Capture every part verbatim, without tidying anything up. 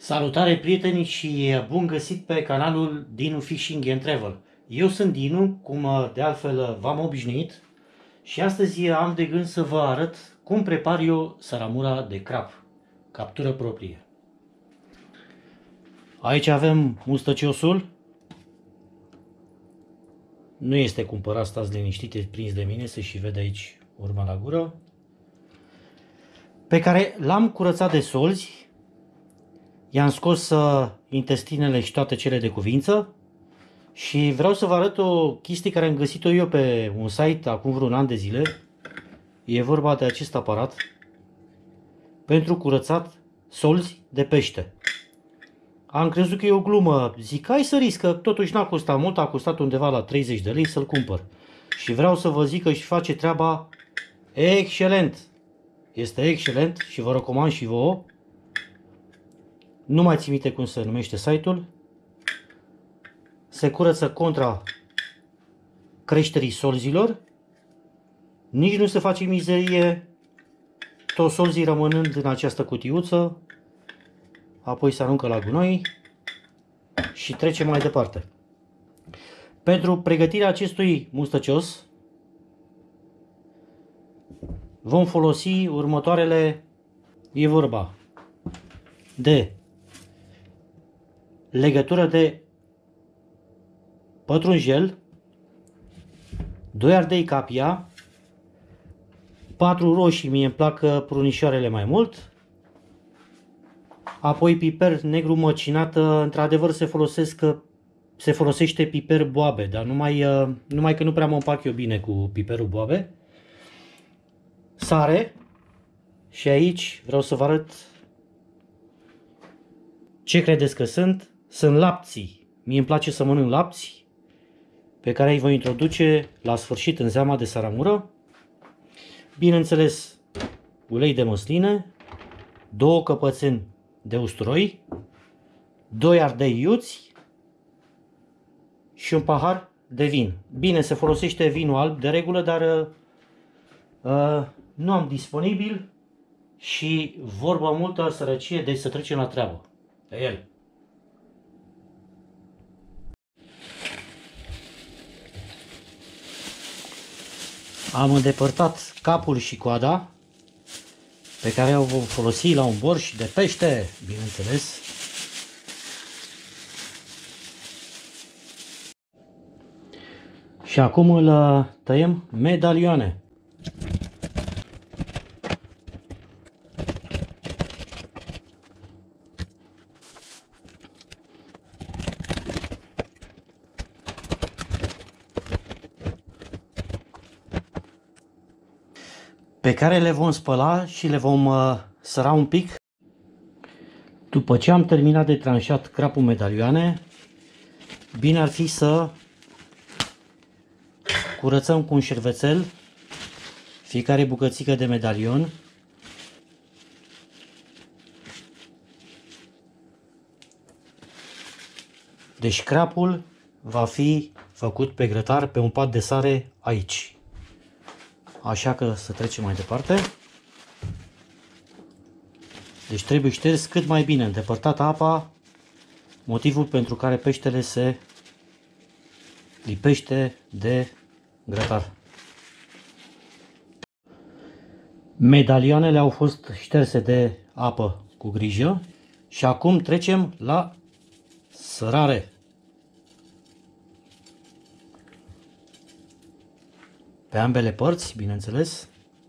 Salutare prieteni și bun găsit pe canalul Dinu Fishing and Travel. Eu sunt Dinu, cum de altfel v-am obișnuit, și astăzi am de gând să vă arăt cum prepar eu saramura de crab, captură proprie. Aici avem mustăciosul. Nu este cumpărat, stați liniștite, prins de mine, se și vede aici urma la gură. Pe care l-am curățat de solzi. I-am scos uh, intestinele și toate cele de cuvință și vreau să vă arăt o chestie care am găsit-o eu pe un site acum vreun an de zile. E vorba de acest aparat pentru curățat solzi de pește. Am crezut că e o glumă, zic hai să riscă, totuși n-a costat mult, a costat undeva la treizeci de lei să-l cumpăr. Și vreau să vă zic că își face treaba excelent. Este excelent și vă recomand și vouă. Nu mai țin minte cum se numește site-ul. Se curăță contra creșterii solzilor. Nici nu se face mizerie. Toți solzii rămânând în această cutiuță. Apoi se aruncă la gunoi. Și trecem mai departe. Pentru pregătirea acestui mustăcios vom folosi următoarele. E vorba de legătură de pătrunjel, doi ardei capia, patru roșii, mie îmi plac prunișoarele mai mult, apoi piper negru măcinat, într-adevăr se folosesc, se folosește piper boabe, dar numai, numai că nu prea mă împac eu bine cu piperul boabe, sare și aici vreau să vă arăt ce credeți că sunt. Sunt lapții. Mie îmi place să mănânc lapți, pe care îi voi introduce la sfârșit în zeama de saramură. Bineînțeles, ulei de măsline, două căpățâni de usturoi, doi ardei iuți și un pahar de vin. Bine, se folosește vinul alb de regulă, dar uh, nu am disponibil și vorba multă sărăcie, deci să trecem la treabă. Pe el. Am îndepărtat capul și coada, pe care o vom folosi la un borș de pește, bineînțeles. Și acum îl tăiem medalioane. Pe care le vom spăla și le vom uh, săra un pic. După ce am terminat de tranșat crapul medalioane, bine ar fi să curățăm cu un șervețel fiecare bucățică de medalion. Deci crapul va fi făcut pe grătar pe un pat de sare aici. Așa că să trecem mai departe. Deci trebuie șters cât mai bine, îndepărtată apa, motivul pentru care peștele se lipește de grătar. Medalioanele au fost șterse de apă cu grijă și acum trecem la sărare. Pe ambele părți, bineînțeles.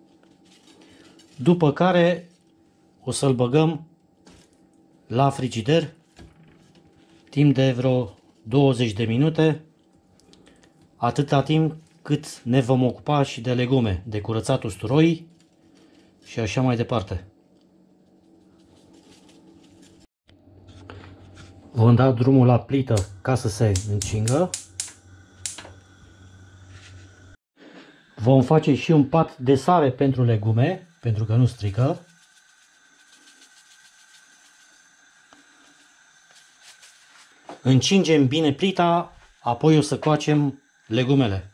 După care o să-l băgăm la frigider timp de vreo douăzeci de minute, atâta timp cât ne vom ocupa și de legume, de curățat usturoi și așa mai departe. Vom da drumul la plită ca să se încingă. Vom face și un pat de sare pentru legume, pentru că nu strică. Încingem bine plita, apoi o să coacem legumele.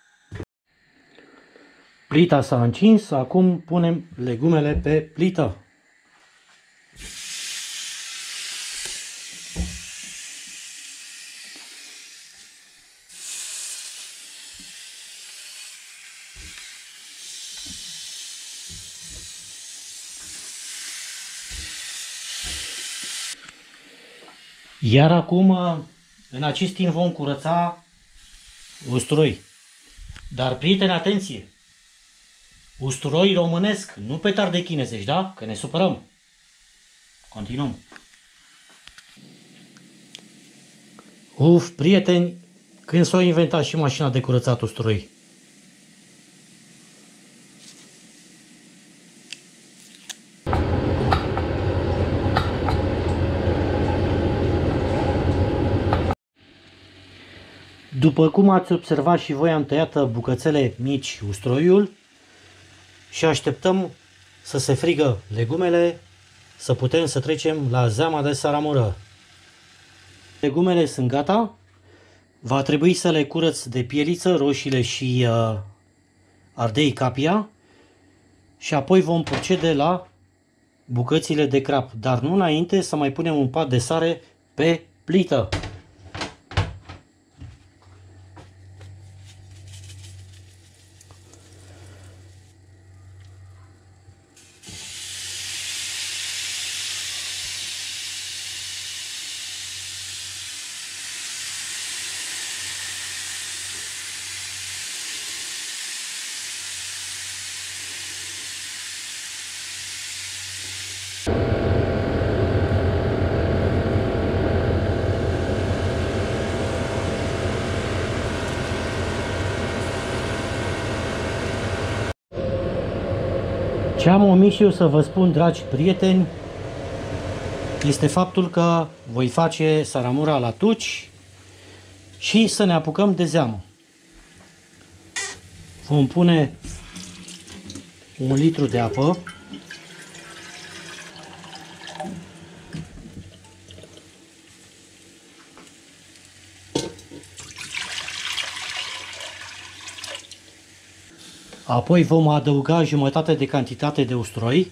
Plita s-a încins, acum punem legumele pe plită. Iar acum, în acest timp vom curăța usturoi. Dar, prieteni, atenție! Usturoi românesc, nu petar de chinezești, da? Că ne supărăm. Continuăm. Uf, prieteni, când s-a inventat și mașina de curățat usturoi? După cum ați observat și voi, am tăiat bucățele mici usturoiul și așteptăm să se frigă legumele, să putem să trecem la zeama de saramură. Legumele sunt gata, va trebui să le curăț de pieliță, roșiile și uh, ardei capia și apoi vom procede la bucățile de crap, dar nu înainte să mai punem un pat de sare pe plită. Ce am omis eu să vă spun, dragi prieteni, este faptul că voi face saramura la tuci și să ne apucăm de zeamă. Vom pune un litru de apă. Apoi vom adăuga jumătate de cantitate de usturoi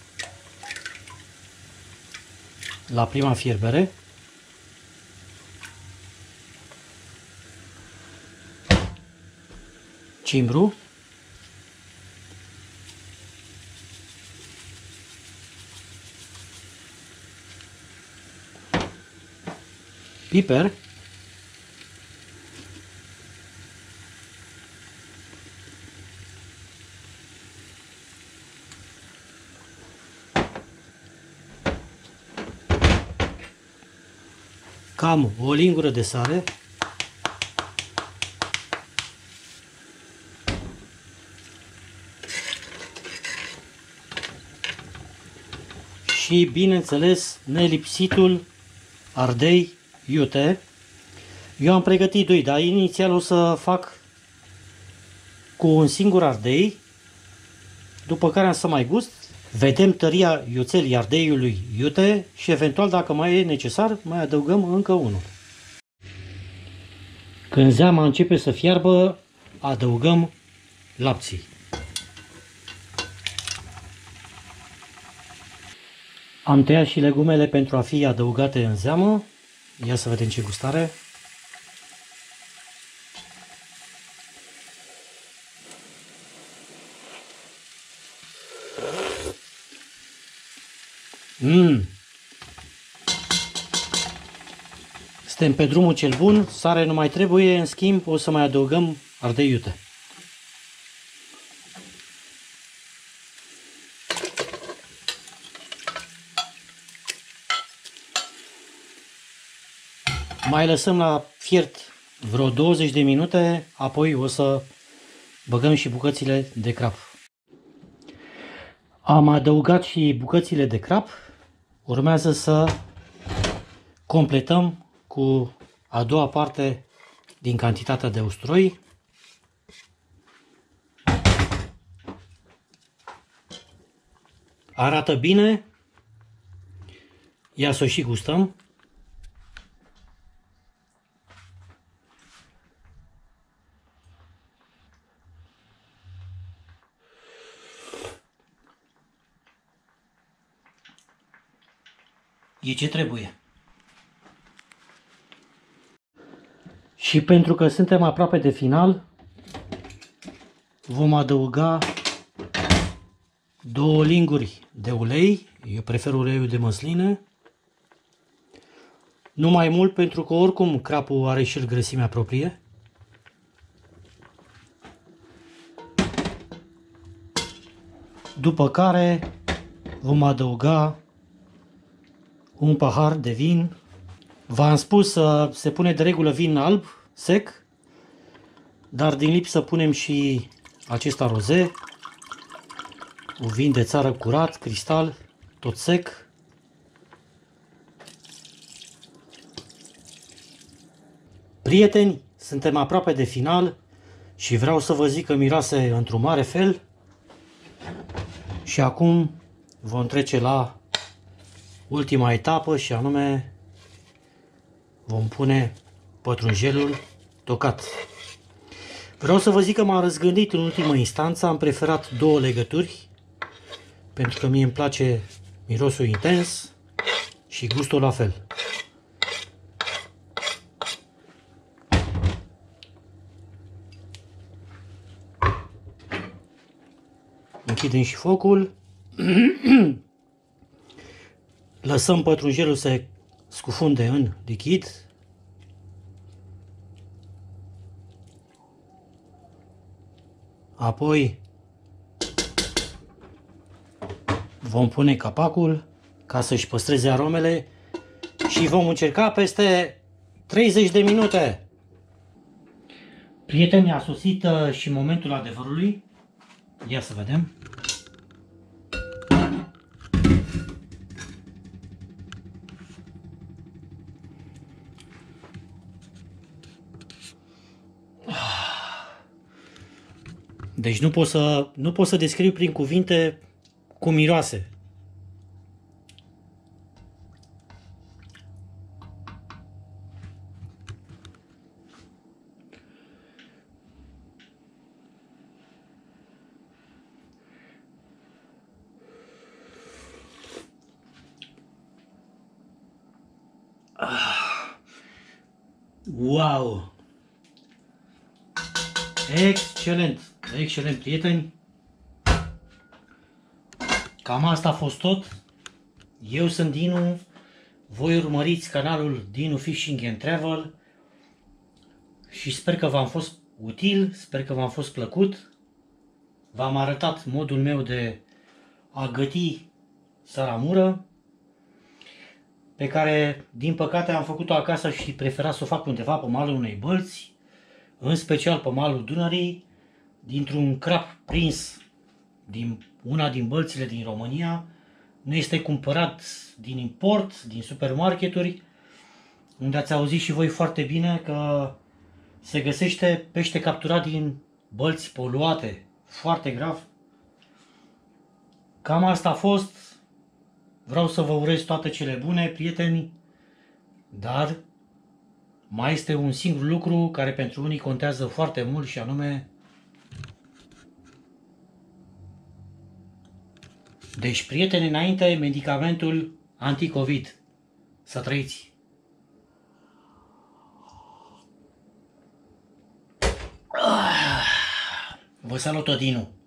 la prima fierbere. Cimbru. Piper. Cam o lingură de sare. Și, bineînțeles, nelipsitul ardei iute. Eu am pregătit doi, dar inițial o să fac cu un singur ardei, după care am să mai gust. Vedem tăria iuțelii ardeiului iute și eventual, dacă mai e necesar, mai adăugăm încă unul. Când zeama începe să fiarbă, adăugăm lapții. Am tăiat și legumele pentru a fi adăugate în zeamă. Ia să vedem ce gustare. Mmm! Suntem pe drumul cel bun, sare nu mai trebuie, în schimb o să mai adăugăm ardei iute. Mai lăsăm la fiert vreo douăzeci de minute, apoi o să băgăm și bucățile de crap. Am adăugat și bucățile de crap, urmează să completăm cu a doua parte din cantitatea de usturoi. Arată bine, ia să o și gustăm. E ce trebuie. Și pentru că suntem aproape de final, vom adăuga două linguri de ulei. Eu prefer uleiul de măsline. Nu mai mult, pentru că oricum crapul are și el grăsimea proprie. După care vom adăuga un pahar de vin. V-am spus să se pune de regulă vin alb, sec, dar din lipsă punem și acesta roze, un vin de țară curat, cristal, tot sec. Prieteni, suntem aproape de final și vreau să vă zic că miroase într-un mare fel. Și acum vom trece la ultima etapă și anume vom pune pătrunjelul tocat. Vreau să vă zic că m-am răzgândit în ultima instanță, am preferat două legături pentru că mie îmi place mirosul intens și gustul la fel. Închidem și focul. Lăsăm pătrunjelul să scufunde în lichid. Apoi vom pune capacul ca să-și păstreze aromele și vom încerca peste treizeci de minute. Prieteni, a sosit și momentul adevărului. Ia să vedem. Deci nu pot să, nu pot să descriu prin cuvinte cum miroase. Wow! Excelent! Excelent, prieteni! Cam asta a fost tot. Eu sunt Dinu. Voi urmăriți canalul Dinu Fishing and Travel și sper că v-am fost util, sper că v-am fost plăcut. V-am arătat modul meu de a găti saramură, pe care, din păcate, am făcut-o acasă și prefera să o fac undeva pe malul unei bălți, în special pe malul Dunării, dintr-un crap prins din una din bălțile din România. Nu este cumpărat din import, din supermarketuri, unde ați auzit și voi foarte bine că se găsește pește capturat din bălți poluate, foarte grav. Cam asta a fost. Vreau să vă urez toate cele bune, prieteni, dar mai este un singur lucru care pentru unii contează foarte mult și anume, deci, prieteni, înainte, medicamentul anti-Covid. Să trăiți! Vă salut, Dinu!